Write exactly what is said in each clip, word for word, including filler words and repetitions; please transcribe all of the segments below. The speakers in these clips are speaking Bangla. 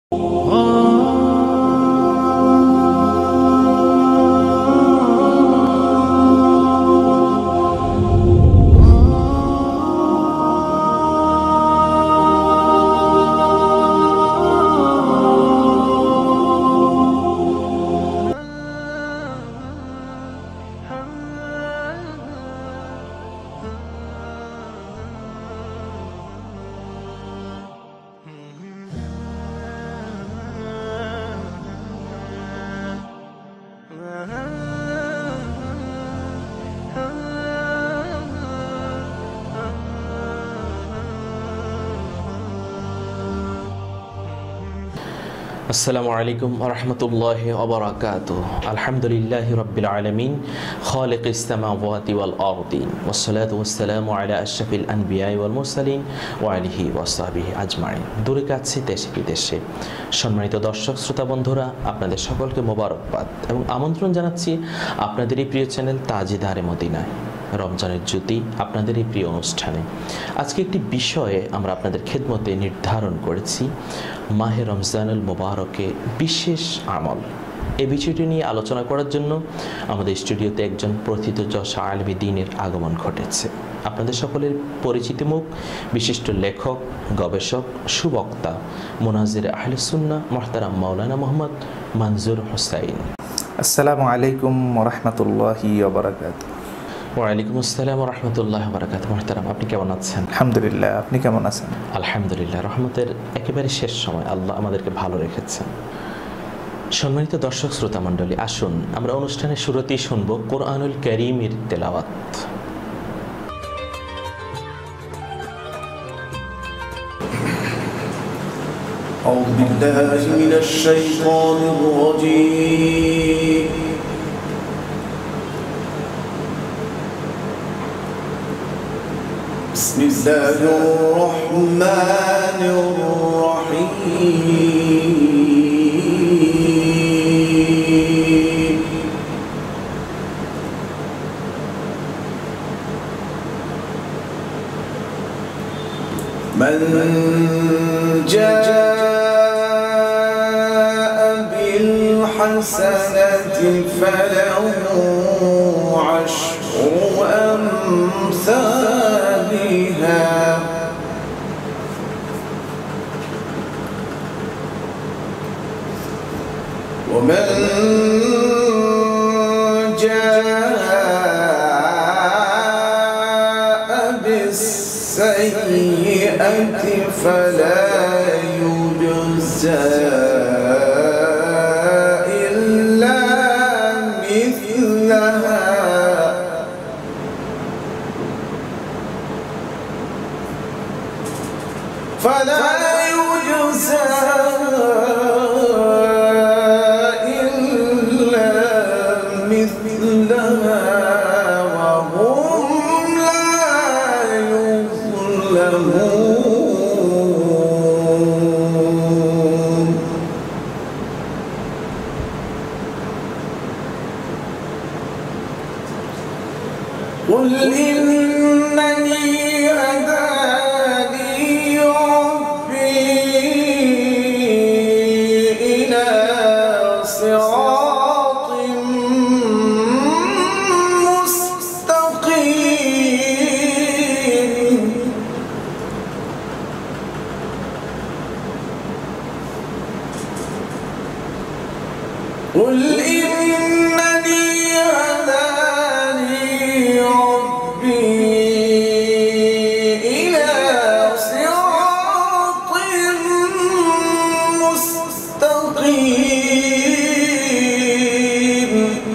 আসসালামু আলাইকুম ওয়া রাহমাতুল্লাহি ওয়া বারাকাতুহু। আলহামদুলিল্লাহি রাব্বিল আলামিন খালিকিস সামাওয়াতি ওয়াল আরদিন ওয়াসসালাতু ওয়াসসালামু আলা আশরাফিল আনবিয়াই ওয়াল মুরসালিন ওয়া আলিহি ওয়া সাহবিহি আজমাইন। দূরে কাছে দেশে বিদেশে সম্মানিত দর্শক শ্রোতা বন্ধুরা, আপনাদের সকলকে মোবারকবাদ এবং আমন্ত্রণ জানাচ্ছি আপনাদের এই প্রিয় চ্যানেল তাজিদারে মদিনায় রমজানের জ্যোতি আপনাদের এই প্রিয় অনুষ্ঠানে। আজকে একটি বিষয়ে আমরা আপনাদের খেদমতে নির্ধারণ করেছি, মাহে রমজানুল মুবারকে বিশেষ আমল। এই বিষয়টি নিয়ে আলোচনা করার জন্য আমাদের স্টুডিওতে একজন প্রথিতযশা আলেমে দ্বীনের আগমন ঘটেছে। আপনাদের সকলের পরিচিত মুখ, বিশিষ্ট লেখক, গবেষক, সুবক্তা, মুনাজির আহলে সুন্নাহ মুহতারাম মাওলানা মোহাম্মদ মনজুর হোসাইন। আসসালামু আলাইকুম ওয়া রাহমাতুল্লাহি ওয়া বারাকাতুহু। ওয়ালাইকুম আসসালাম ওয়া রাহমাতুল্লাহি ওয়া বারাকাতুহু। মুহতারাম, আপনি কেমন আছেন? আলহামদুলিল্লাহ, আপনি কেমন আছেন? আলহামদুলিল্লাহ, রহমতের একেবারে শেষ সময় আল্লাহ আমাদেরকে ভালো রেখেছেন। সম্মানিত দর্শক শ্রোতা মণ্ডলী, আসুন আমরা অনুষ্ঠানের শুরুতেই শুনব কোরআনুল কারীমের তেলাওয়াত। أعوذ بالله من الشيطان الرجيم بسم الله الرحمن الرحيم من جاء بالحسنة فله عشر أمثالها ومن جاء بالسيئة فلا يجزى إلا مثلها فلا يجزى إلا مثلها وهم لا يظلمون قل إنني هداني ربي إلى صراط مستقيم قل إنني هداني ربي إلى صراط مستقيم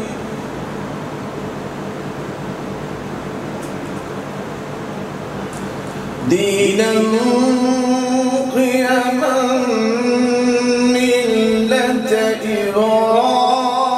دينا قيما ملة إبراهيم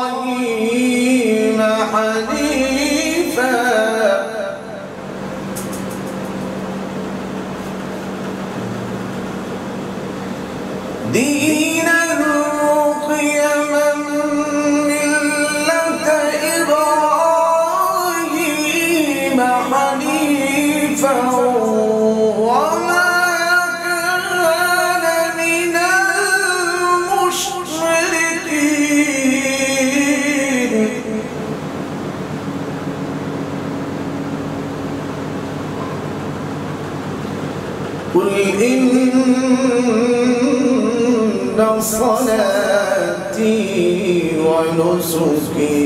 صلاتي ونسكي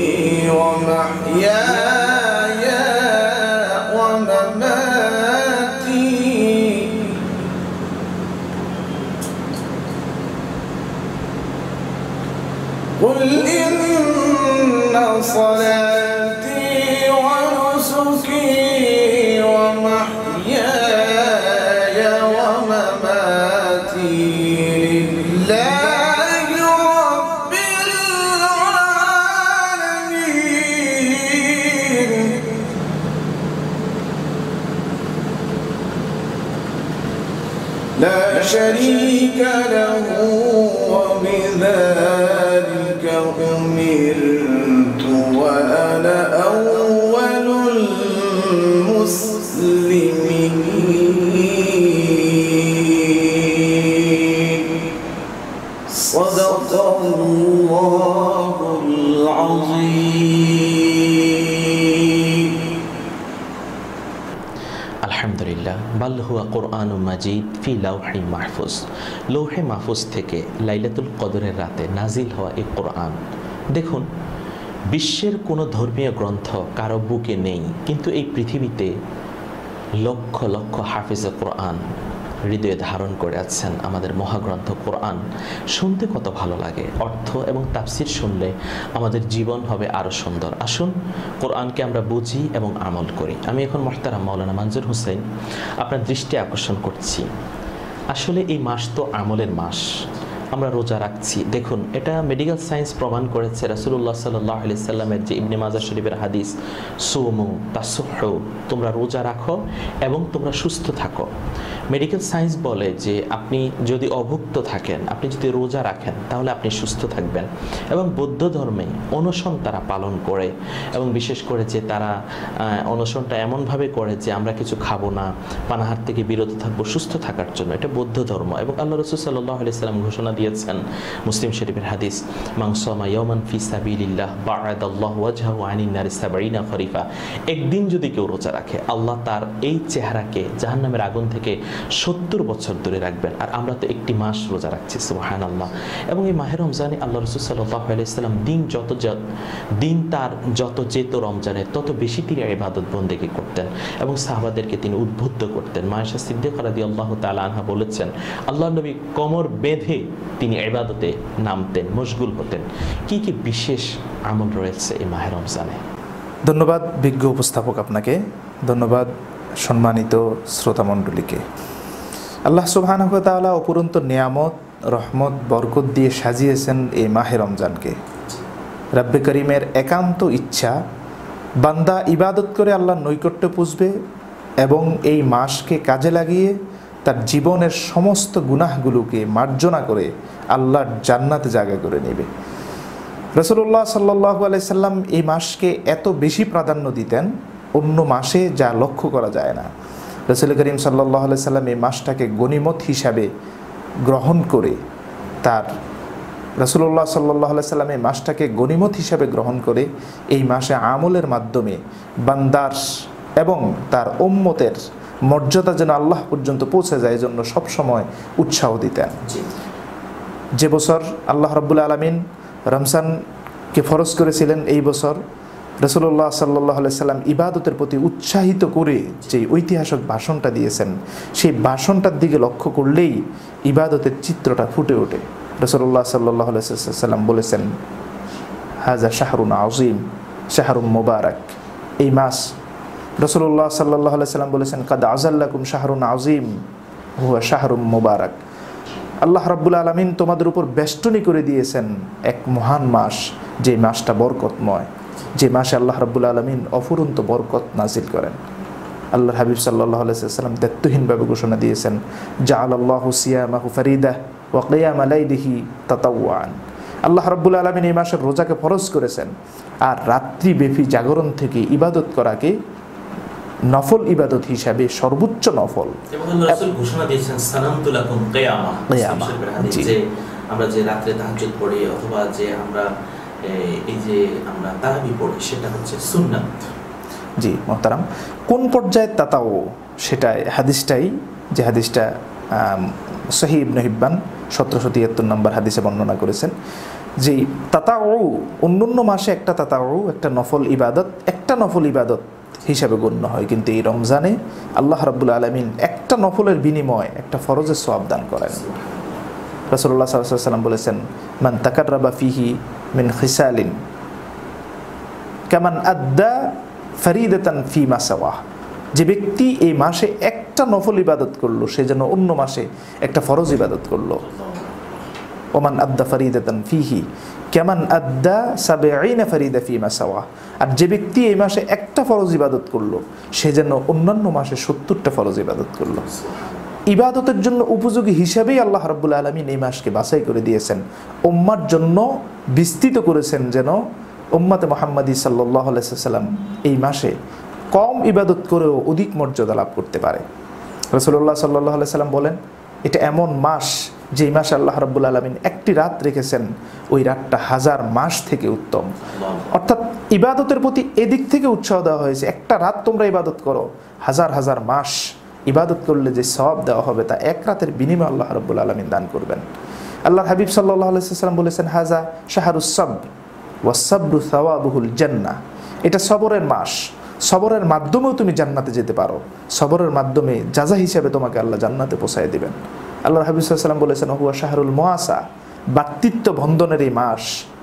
ومحياي ومماتي قل إن صلاتي ونسكي ومحياي ومماتي لله رب العالمين لا شريك له وبذلك أمرت وأنا أول المسلمين صدق الله العظيم আলহামদুলিল্লাহ বাল হুয়া কোরআনুম মাজিদ ফি লাউহি মাহফুজ। লৌহে মাহফুজ থেকে লাইলাতুল কদরের রাতে নাজিল হওয়া এই কোরআন। দেখুন, বিশ্বের কোনো ধর্মীয় গ্রন্থ কারো বুকে নেই, কিন্তু এই পৃথিবীতে লক্ষ লক্ষ হাফিজে কোরআন হৃদয়ে ধারণ করে আছেন আমাদের মহাগ্রন্থ কোরআন। শুনতে কত ভালো লাগে, অর্থ এবং তাফসির শুনলে আমাদের জীবন হবে আরও সুন্দর। আসুন কোরআনকে আমরা বুঝি এবং আমল করি। আমি এখন মুহতারাম মাওলানা মঞ্জুর হোসেন আপনার দৃষ্টি আকর্ষণ করছি। আসলে এই মাস তো আমলের মাস। আমরা রোজা রাখছি, দেখুন এটা মেডিকেল সায়েন্স প্রমাণ করেছে। রাসূলুল্লাহ সাল্লাল্লাহু আলাইহি সাল্লামের যে ইবনে মাজাহ শরীফের হাদিস, সুমু তাসুহু, তোমরা রোজা রাখো এবং তোমরা সুস্থ থাকো। মেডিকেল সায়েন্স বলে যে আপনি যদি অভুক্ত থাকেন, আপনি যদি রোজা রাখেন, তাহলে আপনি সুস্থ থাকবেন। এবং বৌদ্ধ ধর্মে অনশন তারা পালন করে, এবং বিশেষ করে যে তারা অনশনটা এমনভাবে করে যে আমরা কিছু খাবো না, পানাহার থেকে বিরত থাকবো সুস্থ থাকার জন্য। এটা বৌদ্ধ ধর্ম। এবং আল্লাহ রাসূল সাল্লাল্লাহু আলাইহি সাল্লাম ঘোষণা দিয়েছেন, মুসলিম শরীফের হাদিস, মান সামা ইয়াওমান ফি সাবিলিল্লাহ বা'আদাল্লাহু ওয়াজহাহু আনিন নারি সাবঈনা খরিফা। একদিন যদি কেউ রোজা রাখে, আল্লাহ তার এই চেহারাকে জাহান্নামের আগুন থেকে সত্তর বছর দূরে রাখবেন। আর আমরা তো একটি মাস রোজা রাখছি, সুবহানাল্লাহ। এবং এই মাহে রমজানে আল্লাহ রাসূল সাল্লাল্লাহু আলাইহি সাল্লাম দিন যত দিন তার যত যেত রমজানে, তত বেশি তিনি ইবাদত বন্দেগী করতেন এবং সাহাবাদেরকে তিনি উদ্বুদ্ধ করতেন। মায়েশা সিদ্দিকা রাদিয়াল্লাহু তাআলা আনহা বলেছেন, আল্লাহর নবী কোমর বেঁধে তিনি ইবাদতে নামতেন, মশগুল হতেন। কি কি বিশেষ আমল রয়েছে এই মাহে রমজানে? ধন্যবাদ বিজ্ঞ উপস্থাপক আপনাকে, ধন্যবাদ সম্মানিত শ্রোতামণ্ডলীকে। আল্লাহ সুবহানাহু ওয়া তাআলা অপরন্ত নিয়ামত, রহমত, বরকত দিয়ে সাজিয়েছেন এই মাহে রমজানকে। রব্বে করিমের একান্ত ইচ্ছা বান্দা ইবাদত করে আল্লাহর নৈকট্য পুষবে এবং এই মাসকে কাজে লাগিয়ে তার জীবনের সমস্ত গুনাহগুলোকে মার্জনা করে আল্লাহর জান্নাতে জায়গা করে নেবে। রাসূলুল্লাহ সাল্লাল্লাহু আলাইহি সাল্লাম এই মাসকে এত বেশি প্রাধান্য দিতেন, অন্য মাসে যা লক্ষ্য করা যায় না। রাসূল করিম সাল্লাল্লাহু আলাইহি সাল্লাম এই মাসটাকে গনিমত হিসাবে গ্রহণ করে তার রাসূলুল্লাহ সাল্লাল্লাহু আলাইহি সাল্লাম এই মাসটাকে গনিমত হিসাবে গ্রহণ করে এই মাসে আমলের মাধ্যমে বান্দার এবং তার উম্মতের মর্যাদা যেন আল্লাহ পর্যন্ত পৌঁছে যায়, এজন্য সবসময় উৎসাহ দিতেন। যে বছর আল্লাহ রাব্বুল আলামিন রমজানকে ফরজ করেছিলেন, এই বছর রাসূলুল্লাহ সাল্লাল্লাহু আলাইহি সাল্লাম ইবাদতের প্রতি উৎসাহিত করে যে ঐতিহাসিক ভাষণটা দিয়েছেন, সেই ভাষণটার দিকে লক্ষ্য করলেই ইবাদতের চিত্রটা ফুটে ওঠে। রাসূলুল্লাহ সাল্লাল্লাহু আলাইহি সাল্লাম বলেছেন, হাযা শাহরুন আযীম শাহরুন মুবারাক। এই মাস, রাসূলুল্লাহ সাল্লাল্লাহু আলাইহি সাল্লাম বলেছেন, কাদ আযাল্লাকুম শাহরুন আযীম হুয়া শাহরুন মুবারাক। আল্লাহ রাব্বুল আলামিন তোমাদের উপর বেষ্টনী করে দিয়েছেন এক মহান মাস, যে মাসটা বরকতময়, যে মাসে আল্লাহ রাব্বুল আলামিন অফুরন্ত বরকত নাজিল করেন। আল্লাহর হাবিব সাল্লাল্লাহু আলাইহি ওয়াসাল্লাম দায়িত্বহীনভাবে ঘোষণা দিয়েছেন, জাআলাল্লাহু সিয়ামাহু ফারিদা ওয়া কিয়ামা লাইলিহি তাতাওয়ান। আল্লাহ রাব্বুল আলামিন এই মাসের রোজাকে ফরজ করেছেন, আর রাত্রিব্যাপী জাগরণ থেকে ইবাদত করাকে নফল ইবাদত হিসাবে সর্বোচ্চ নফল। এবং আল্লাহ রাসূল ঘোষণা দিয়েছেন, সানামতু লাকুম কিয়ামা, কিয়ামা, যে আমরা যে রাতে তাহাজ্জুদ পড়ি অথবা যে আমরা এই যে আমরা তারাবি পড়ি, সেটা হচ্ছে সুন্নাত। জি মুহতারাম, কোন পর্যায়ে তাতাও সেটা হাদিসটাই, যে হাদিসটা সহিহ ইবনে হিব্বান সতেরোশো তিয়াত্তর নম্বর হাদিসে বর্ণনা করেছেন যে তাতাউ অন্যান্য মাসে একটা তাতাউ একটা নফল ইবাদত একটা নফল ইবাদত হিসাবে গণ্য হয়, কিন্তু এই রমজানে আল্লাহ রাব্বুল আলামিন একটা নফলের বিনিময়ে একটা ফরজের সওয়াব দান করেন। রাসূলুল্লাহ সাল্লাল্লাহু আলাইহি ওয়াসাল্লাম বলেছেন, মান তাকাররাবা ফিহি মিন খিসালিন কামান আদ্দা ফরিদাতান ফিমা সাওয়া, যে ব্যক্তি এই মাসে একটা নফল ইবাদত করলো সে যেন অন্য মাসে একটা ফরজ ইবাদত করলো। ওমান আদ্দা ফরিদাতান ফিহি কামান আদ্দা সাবঈনা ফরিদা ফিমা সাওয়া, আর যে ব্যক্তি এই মাসে একটা ফরজ ইবাদত করলো সে যেন অন্যান্য মাসে সত্তরটা ফরজ ইবাদত করলো। ইবাদতের জন্য উপযোগী হিসাবেই আল্লাহ রাব্বুল আলামিন এই মাসকে বাছাই করে দিয়েছেন, উম্মার জন্য বিস্তৃত করেছেন যেন উম্মতে মুহাম্মাদি সাল্লাল্লাহু আলাইহি ওয়াসাল্লাম এই মাসে কম ইবাদত করেও অধিক মর্যাদা লাভ করতে পারে। রাসূলুল্লাহ সাল্লাল্লাহু আলাইহি ওয়াসাল্লাম বলেন, এটা এমন মাস যেই মাসে আল্লাহ রাব্বুল আলামিন একটি রাত রেখেছেন, ওই রাতটা হাজার মাস থেকে উত্তম। অর্থাৎ ইবাদতের প্রতি এদিক থেকে উৎসাহ দেওয়া হয়েছে, একটা রাত তোমরা ইবাদত করো, হাজার হাজার মাস ইবাদত করলে যে সওয়াব দেওয়া হবে তা এক রাতের বিনিময়ে আল্লাহ রাব্বুল আলামিন দান করবেন। আল্লাহর হাবিব সাল্লাল্লাহু আলাইহি ওয়াসাল্লাম বলেছেন, হাজা শাহরুস সাবর ওয়াস সাবরু সাওয়াবুহুল জান্নাহ, এটা সবরের মাস, সবরের মাধ্যমেও তুমি জান্নাতে যেতে পারো, সবরের মাধ্যমে জাযা হিসেবে তোমাকে আল্লাহ জান্নাতে পৌঁছায় দিবেন। আল্লাহর হাবিব সাল্লাল্লাহু আলাইহি ওয়াসাল্লাম বলেছেন, হুয়া শাহরুল মুআসা, বাতৃত্ব বন্ধনের এই মাস।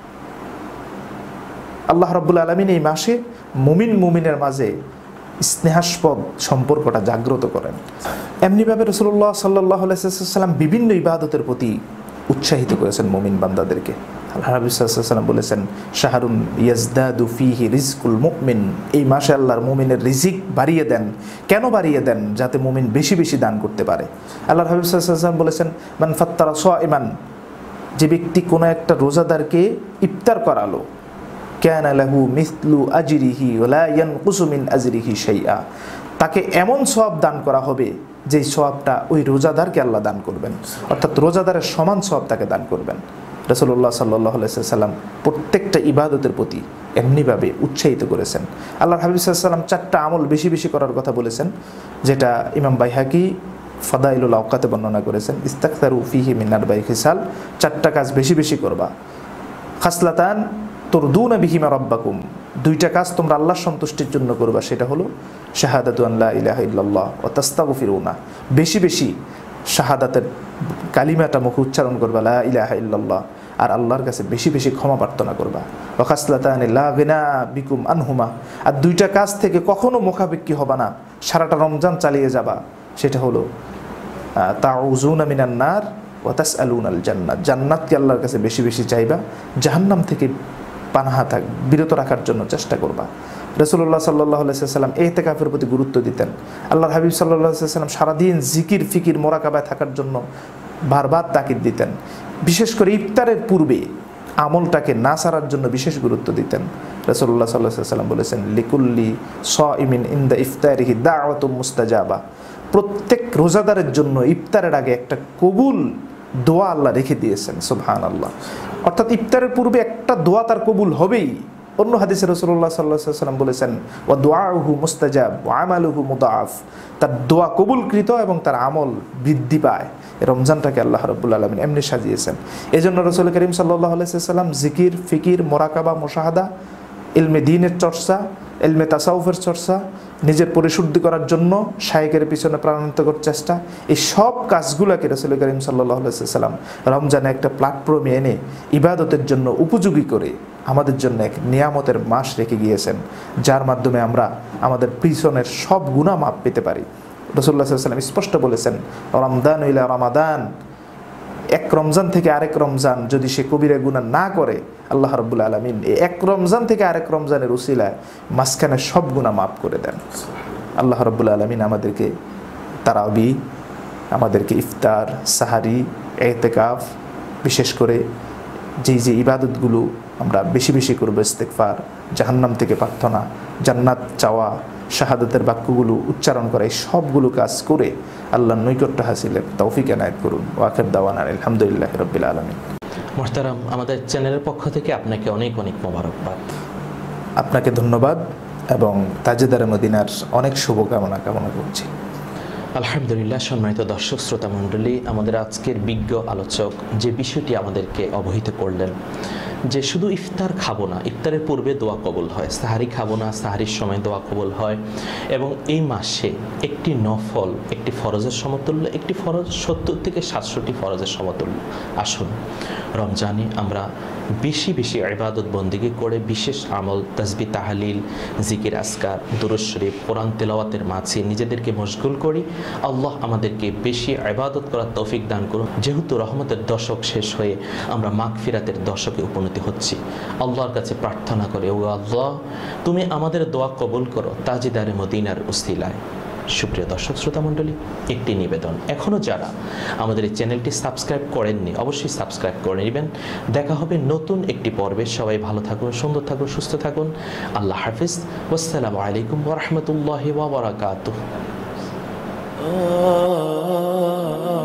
আল্লাহ রাব্বুল আলামিন এই মাসে মুমিন মুমিনের মাঝে স্নেহাস্পদ সম্পর্কটা জাগ্রত করেন। এমনিভাবে রাসূলুল্লাহ সাল্লাল্লাহু আলাইহি ওয়াসাল্লাম বিভিন্ন ইবাদতের প্রতি উৎসাহিত করেছেন মুমিন বান্দাদেরকে। আল্লাহ রাব্বুল সাল্লাল্লাহু আলাইহি ওয়াসাল্লাম বলেছেন, শাহরুন ইয়াজদাদু ফীহি রিজকুল মুমিন, এই মাসে আল্লাহর মুমিনের রিজিক বাড়িয়ে দেন। কেন বাড়িয়ে দেন? যাতে মুমিন বেশি বেশি দান করতে পারে। আল্লাহর হাবিব সাল্লাল্লাহু আলাইহি ওয়াসাল্লাম বলেছেন, মান ফাত্তারা সাইমান, যে ব্যক্তি কোনো একটা রোজাদারকে ইফতার করালো, কানা লাহু মিসলু আজরিহি ওয়া লা ইয়ানকুসু মিন আজরিহি শাইআ, তাকে এমন সওয়াব দান করা হবে যেই সওয়াবটা ওই রোজাদারকে আল্লাহ দান করবেন, অর্থাৎ রোজাদারের সমান সওয়াব তাকে দান করবেন। রাসূলুল্লাহ সাল্লাল্লাহু আলাইহি ওয়াসাল্লাম প্রত্যেকটা ইবাদতের প্রতি এমনিভাবে উৎসাহিত করেছেন। আল্লাহর হাবিব সাল্লাল্লাহু আলাইহি ওয়াসাল্লাম চারটা আমল বেশি বেশি করার কথা বলেছেন, যেটা ইমাম বাইহাকি ফাদাইলুল আওকাতে বর্ণনা করেছেন। ইস্তাকসারু ফীহি মিন আরবাঈ খিসাল, চারটা কাজ বেশি বেশি করবা। খাসলাতান তুরদুনা বিহিমা রাব্বাকুম, দুইটা কাজ তোমরা আল্লাহর সন্তুষ্টির জন্য করবা, সেটা হলো শাহাদাতু আন লা ইলাহা ইল্লাল্লাহ ওয়া তাস্তাগফিরুনা, বেশি বেশি শাহাদাতের কালিমাটা মুখে উচ্চারণ করবা, লা ইলাহা ইল্লাল্লাহ, আর আল্লাহর কাছে বেশি বেশি ক্ষমা প্রার্থনা করবা। ওয়া খাসলাতানি লা গিনা বিকুম আনহুমা, আর দুইটা কাজ থেকে কখনো মুখাপেক্ষী হবে না, সারাটা রমজান চালিয়ে যাবা, সেটা হলো তাউযুনা মিনান নার ওয়া তাসআলুনাল জান্নাত, জান্নাতকে আল্লাহর কাছে বেশি বেশি চাইবা, জাহান্নাম থেকে পানাহা থাক বিরত রাখার জন্য চেষ্টা করবা। রাসূলুল্লাহ সাল্লাল্লাহু আলাইহি ওয়াসাল্লাম ইতিকাফের প্রতি গুরুত্ব দিতেন। আল্লাহর হাবিব সাল্লাল্লাহু আলাইহি ওয়াসাল্লাম সারাদিন জিকির ফিকির মোরাকাবায় থাকার জন্য বারবার তাকিদ দিতেন। বিশেষ করে ইফতারের পূর্বে আমলটাকে না ছাড়ার জন্য বিশেষ গুরুত্ব দিতেন। রাসূলুল্লাহ সাল্লাল্লাহু আলাইহি ওয়াসাল্লাম বলেছেন, লিকুল্লি সাইমিন ইনদা ইফতারিহি দাওয়াতুম মুস্তাজাবা, প্রত্যেক রোজাদারের জন্য ইফতারের আগে একটা কবুল দোয়া আল্লাহ রেখে দিয়েছেন। সুবহানাল্লাহ, অর্থাৎ ইফতারের পূর্বে একটা দোয়া তার কবুল হবেই। অন্য হাদিসে রাসূলুল্লাহ সাল্লাল্লাহু আলাইহি ওয়াসাল্লাম বলেছেন, ওয়া দুআউহু মুস্তাজাব ওয়া আমালুহু মুদাআফ, তার দোয়া কবুলকৃত এবং তার আমল বৃদ্ধি পায়। রমজানটাকে আল্লাহ রাব্বুল আলামিন এমনি সাজিয়েছেন। এজন্য রাসূল করিম সাল্লাল্লাহু আলাইহি ওয়াসাল্লাম জিকির ফিকির মোরাকাবা মুশাহাদা, ইলমে দ্বীনের চর্চা, ইলমে তাসাউফের চর্চা, নিজের পরিশুদ্ধি করার জন্য শায়েকের পিছনে প্রাণান্তকর চেষ্টা, এই সব কাজগুলোকে রাসূল করিম সাল্লাল্লাহু আলাইহি ওয়াসাল্লাম রমজানে একটা প্ল্যাটফর্মে এনে ইবাদতের জন্য উপযোগী করে আমাদের জন্য এক নিয়ামতের মাস রেখে গিয়েছেন, যার মাধ্যমে আমরা আমাদের পিছনের সব গুনাহ মাপ পেতে পারি। রাসূলুল্লাহ সাল্লাল্লাহু আলাইহি ওয়াসাল্লাম স্পষ্ট বলেছেন, রমদান ইলা রমাদান, এক রমজান থেকে আরেক রমজান যদি সে কবিরা গুনাহ না করে, আল্লাহ রাব্বুল আলামিন এই এক রমজান থেকে আরেক রমজানের উসিলায় মাঝখানে সব গুনাহ মাফ করে দেন। আল্লাহ রাব্বুল আলামিন আমাদেরকে তারাবি, আমাদেরকে ইফতার, সাহারি, ইতিকাফ, বিশেষ করে যেই যে ইবাদতগুলো আমরা বেশি বেশি করবো, ইস্তেগফার, জাহান্নাম থেকে প্রার্থনা, জান্নাত চাওয়া, শাহাদাতের বাক্যগুলো উচ্চারণ করা, এই সবগুলো কাজ করে আল্লাহর নৈকট্য হাসিলের তৌফিক এনায়েত করুন। ওয়াখির দাওয়ানা আলহামদুলিল্লাহি রাব্বিল আলামিন। মুহতারাম, আমাদের চ্যানেলের পক্ষ থেকে আপনাকে অনেক অনেক মোবারকবাদ। আপনাকে ধন্যবাদ এবং তাজেদারে মদিনার অনেক শুভকামনা কামনা করছি। আলহামদুলিল্লাহ। সম্মানিত দর্শক শ্রোতা মণ্ডলী, আমাদের আজকের বিজ্ঞ আলোচক যে বিষয়টি আমাদেরকে অবহিত করলেন যে শুধু ইফতার খাবো না, ইফতারের পূর্বে দোয়া কবুল হয়, সাহারি খাবো না, সাহারির সময় দোয়া কবুল হয়, এবং এই মাসে একটি নফল একটি ফরজের সমতুল্য, একটি ফরজ সত্তর থেকে সাতষট্টি ফরজের সমতুল্য। আসুন রমজানে আমরা বেশি বেশি ইবাদত বন্দেগী করে বিশেষ আমল, তাসবিহ, তাহলিল, জিকির, আসকার, দুরূদ শরীফ, কোরআন তেলাওয়াতের মাঝে নিজেদেরকে মশগুল করি। আল্লাহ আমাদেরকে বেশি ইবাদত করার তৌফিক দান করুন। যেহেতু রহমতের দশক শেষ হয়ে আমরা মাগফিরাতের দশকে উপনীত হচ্ছি, আল্লাহর কাছে প্রার্থনা করে, ও আল্লাহ তুমি আমাদের দোয়া কবুল করো তাজিদারে মদিনার উসিলায়। সুপ্রিয় দর্শক শ্রোতা মণ্ডলী, একটি নিবেদন, এখনও যারা আমাদের এই চ্যানেলটি সাবস্ক্রাইব করেননি অবশ্যই সাবস্ক্রাইব করে নেবেন। দেখা হবে নতুন একটি পর্বে। সবাই ভালো থাকুন, সুন্দর থাকুন, সুস্থ থাকুন। আল্লাহ হাফিজ। আসসালামু আলাইকুম ওয়া রাহমাতুল্লাহি ওয়া বারাকাতুহু।